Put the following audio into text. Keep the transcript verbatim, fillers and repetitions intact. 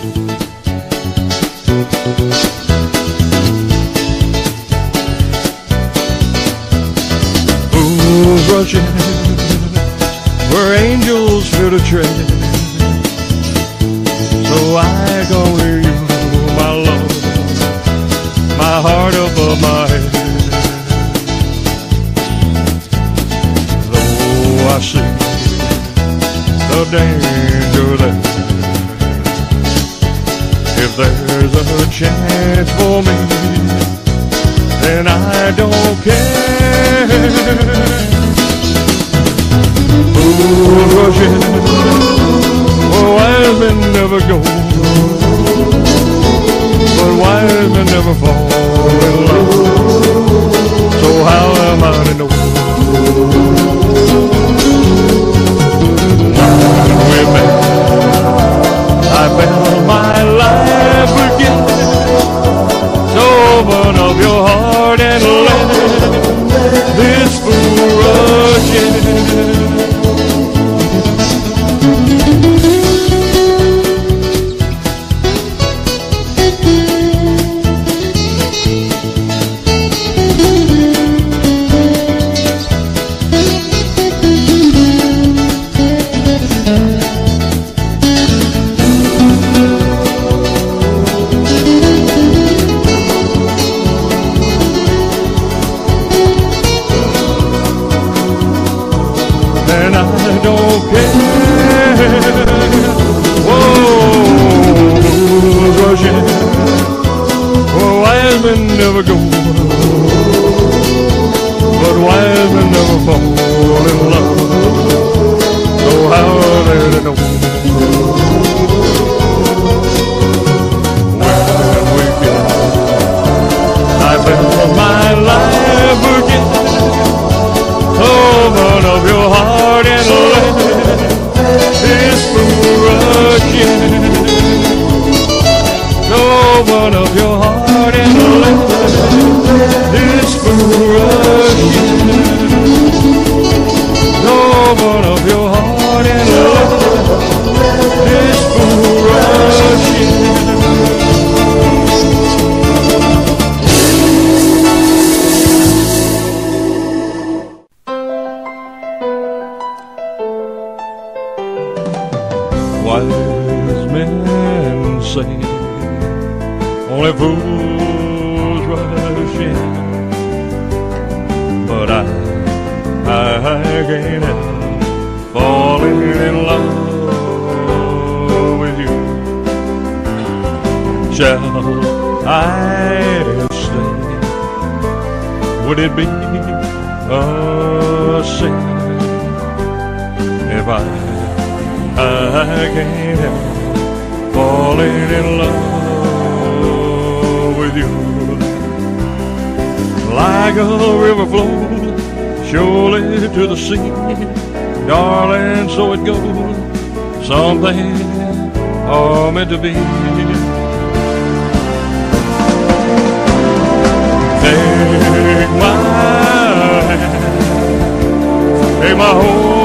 Fools rushing where angels fear to tread. So I go where you, my love, my heart above my head. Though I see the danger there, if there's a chance for me, then I don't care. Fools rushing, oh, wise men never go, but wise men never fall in love. So how am I to know? When we met, I felt my life again. So open up your heart and let this fool rush in. And I don't care. Whoa, who's rushing? Oh, wise men never go, but wise men never fall in love. So how are they to know? When we get, I felt my life again. Open up your heart and let this fool rush in. Open up your heart and let this fool rush in. Open up your heart and let this fool rush in. Wise men say only fools rush in, but I, I can't help falling in love with you. Shall I stay? Would it be a sin if I I can't help falling in love with you? Like a river flows surely to the sea, darling, so it goes. Some things are meant to be. Take my hand, take my whole